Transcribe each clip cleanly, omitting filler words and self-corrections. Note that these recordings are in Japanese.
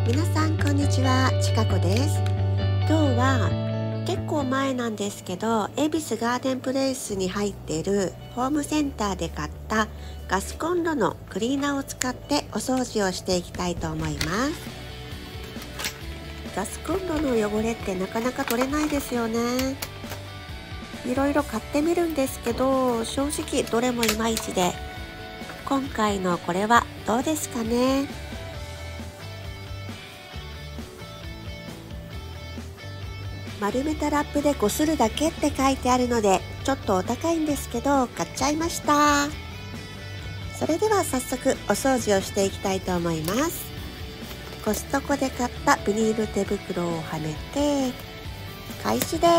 皆さんこんにちは、ちかこです。今日は結構前なんですけど、恵比寿ガーデンプレイスに入っているホームセンターで買ったガスコンロのクリーナーを使ってお掃除をしていきたいと思います。ガスコンロの汚れってなかなか取れないですよね。いろいろ買ってみるんですけど、正直どれもいまいちで、今回のこれはどうですかね。丸めたラップでこするだけって書いてあるので、ちょっとお高いんですけど買っちゃいました。それでは早速お掃除をしていきたいと思います。コストコで買ったビニール手袋をはめて開始です。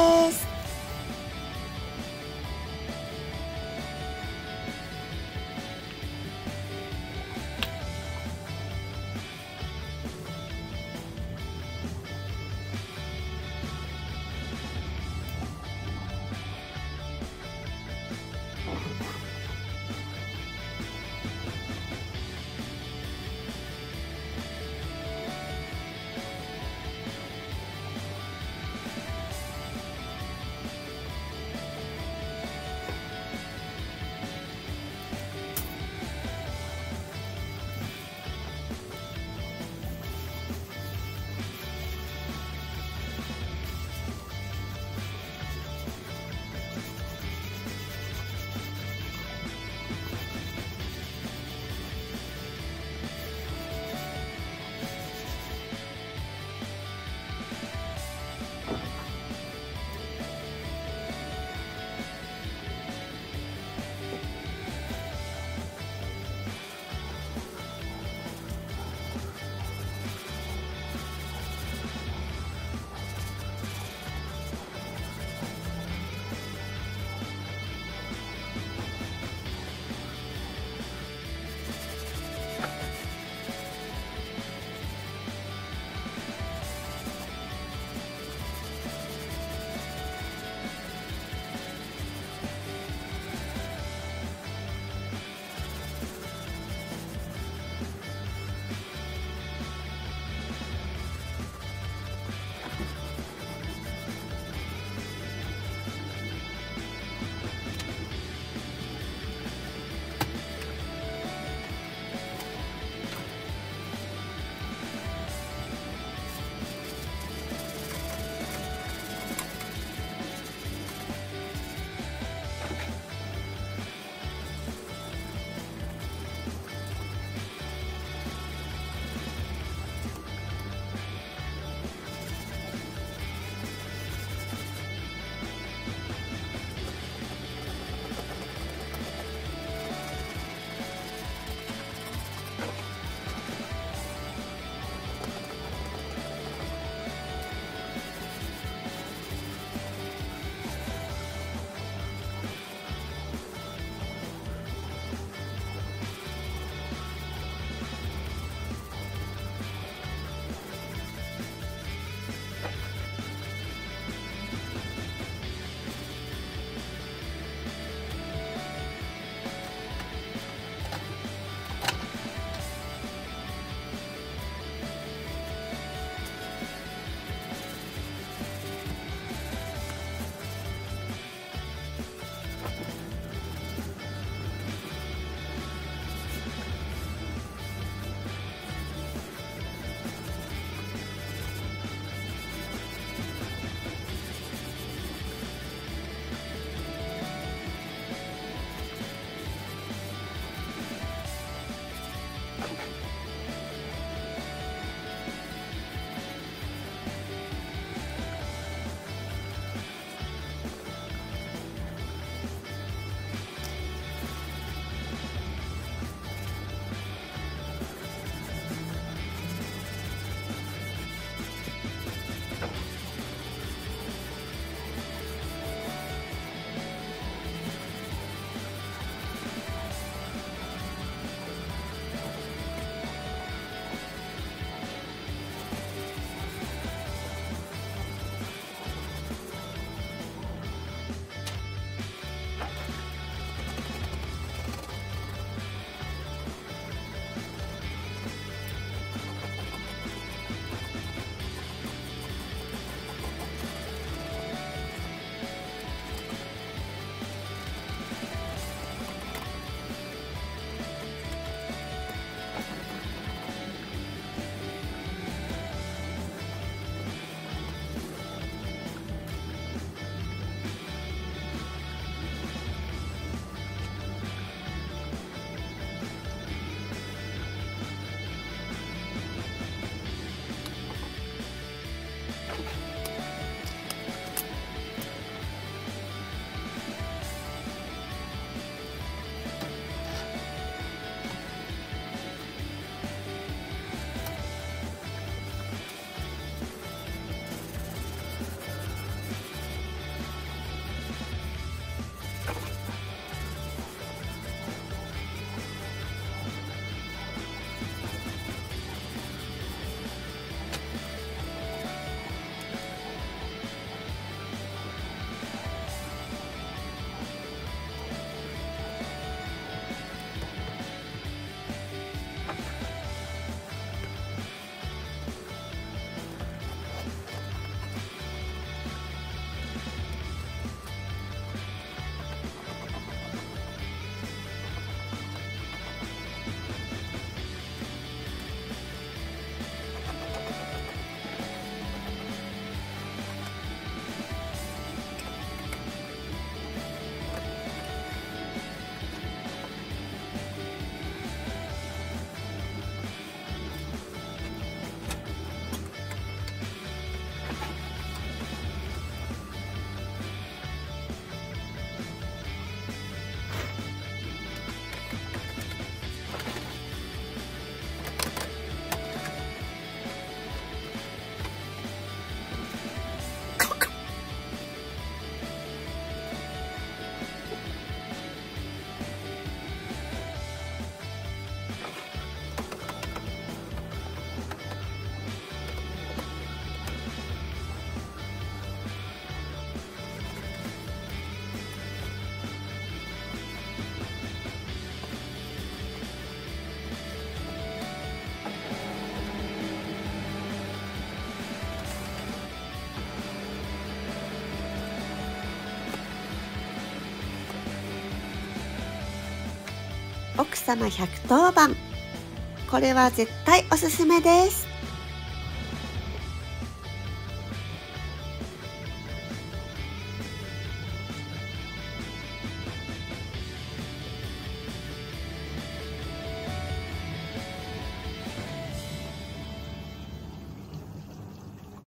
奥様110番。これは絶対おすすめです。